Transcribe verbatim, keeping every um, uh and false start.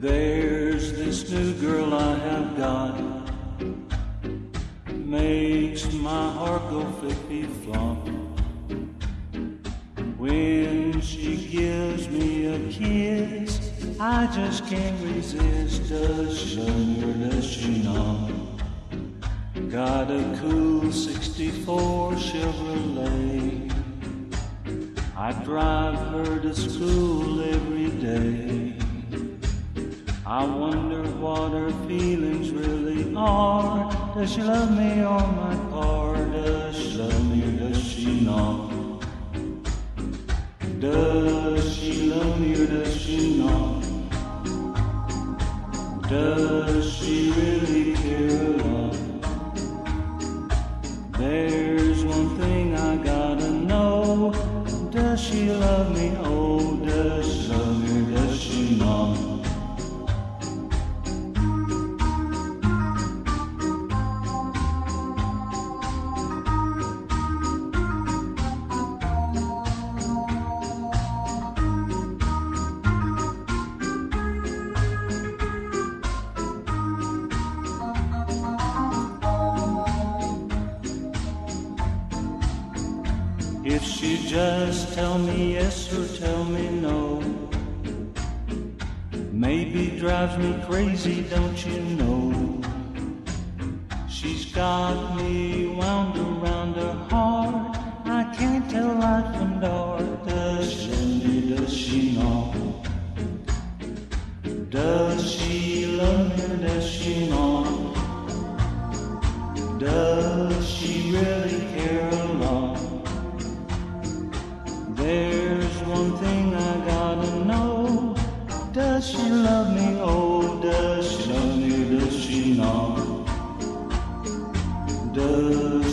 There's this new girl I have got, makes my heart go flippy-flop. When she gives me a kiss, I just can't resist. Does she love me or does she not? Got a cool sixty-four Chevrolet, I drive her to school every day. I wonder what her feelings really are. Does she love me or my car? Does she love me or does she not? Does she love me or does she not? Does she really care a lot? There's one thing I gotta know. Does she love me? Oh, does she love me or does she not? If she just tell me yes or tell me no, maybe drives me crazy, don't you know? She's got me wound around her heart, I can't tell light from dark. Does she love me, does she not? Does she love me or does she not? Does she really care a lot? There's one thing I gotta know. Does she love me? Oh, does she love me or does she not? Does